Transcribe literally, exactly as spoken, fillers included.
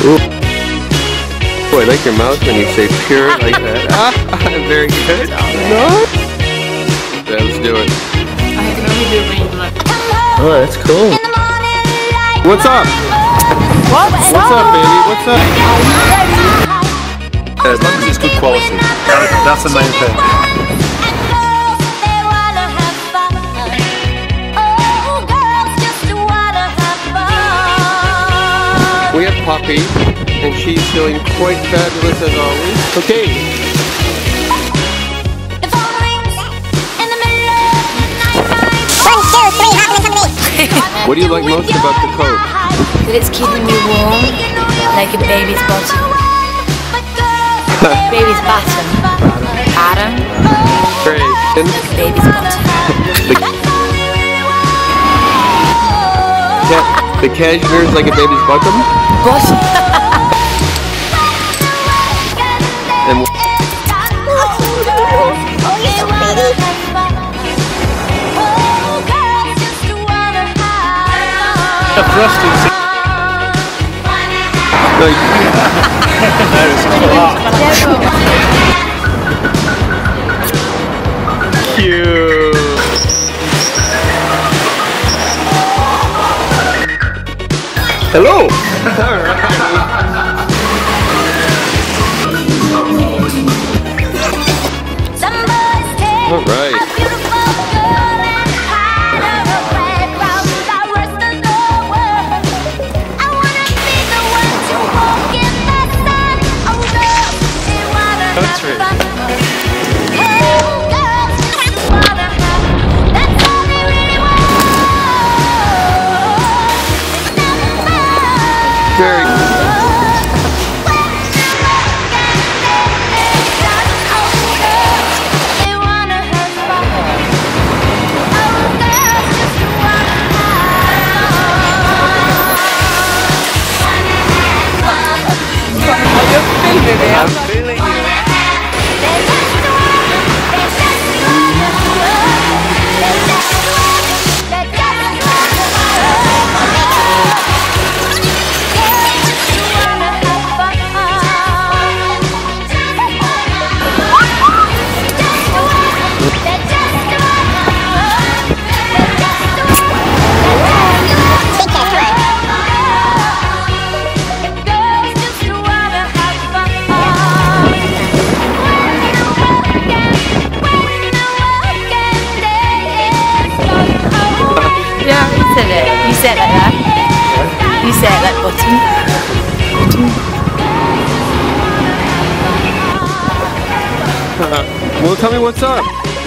Ooh. Oh, I like your mouth when you say pure like that. Ah, very good. No. Yeah, let's do it. I can only do rainbow. Oh, that's cool. What's up? What? What's up, baby? What's up? As long as it's good quality. That's the main thing. We have Poppy, and she's feeling quite fabulous as always. Okay. One, two, three, hop in the company. What do you like most about the coat? That it's keeping you warm, like a baby's bottom. Baby's bottom. Bottom. Great. And Baby's bottom. the, ca the cashmere is like a baby's bottom? Bottom. And A thrust is no, you, that is cute. Hello. All right. Very good. I'm feeling you. You said it. You said it like that. You said it like bottom. Uh, well, tell me what's up.